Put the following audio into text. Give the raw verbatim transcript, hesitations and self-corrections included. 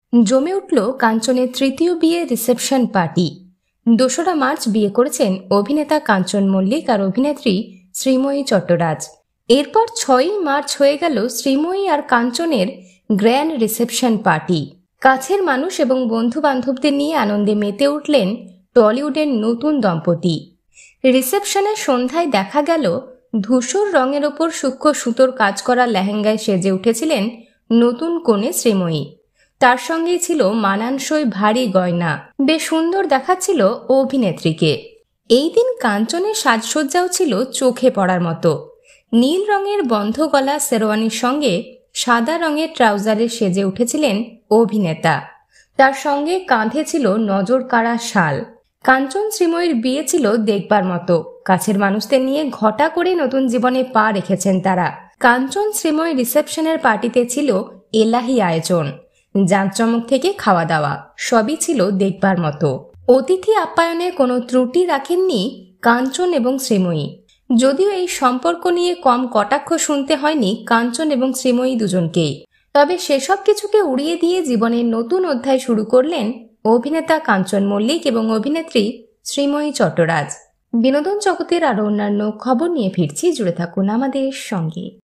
জমে উঠল কাঞ্চনের তৃতীয় বিয়ে রিসেপশন পার্টি। দোসরা মার্চ বিয়ে করেছেন অভিনেতা কাঞ্চন মল্লিক আর অভিনেত্রী শ্রীময়ী চট্টরাজ। এরপর ছয়ই মার্চ হয়ে গেল শ্রীময়ী আর কাঞ্চনের গ্র্যান্ড রিসেপশন পার্টি। কাছের মানুষ এবং বন্ধু বান্ধবদের নিয়ে আনন্দে মেতে উঠলেন টলিউডের নতুন দম্পতি। রিসেপশনের সন্ধ্যায় দেখা গেল ধূসর রঙের ওপর সূক্ষ্ম সুতোর কাজ করা লেহেঙ্গায় সেজে উঠেছিলেন নতুন কনে শ্রীময়ী। তার সঙ্গেই ছিল মানানসই ভারী গয়না। বেশ সুন্দর দেখাচ্ছিল অভিনেত্রীকে। এই দিন কাঞ্চনের সাজসজ্জাও ছিল চোখে পড়ার মতো। নীল রঙের বন্ধ গলা শেরওয়ানির সঙ্গে সাদা রঙের ট্রাউজারে সেজে উঠেছিলেন অভিনেতা। তার সঙ্গে কাঁধে ছিল নজর কাড়া শাল। কাঞ্চন শ্রীময়ীর বিয়ে ছিল দেখবার মতো। কাছের মানুষদের নিয়ে ঘটা করে নতুন জীবনে পা রেখেছেন তারা। কাঞ্চন শ্রীময়ী রিসেপশনের পার্টিতে ছিল এলাহি আয়োজন। জাঁকজমক থেকে খাওয়া দাওয়া সবই ছিল দেখবার মতো। অতিথি আপ্যায়নে কোনো ত্রুটি রাখেননি কাঞ্চন এবং শ্রীময়ী। যদিও এই সম্পর্ক নিয়ে কম কটাক্ষ শুনতে হয়নি কাঞ্চন এবং শ্রীময়ী দুজনকেই। তবে সেসব কিছুকে উড়িয়ে দিয়ে জীবনের নতুন অধ্যায় শুরু করলেন অভিনেতা কাঞ্চন মল্লিক এবং অভিনেত্রী শ্রীময়ী চট্টরাজ। বিনোদন জগতের আরো অন্যান্য খবর নিয়ে ফিরছি, জুড়ে থাকুন আমাদের সঙ্গে।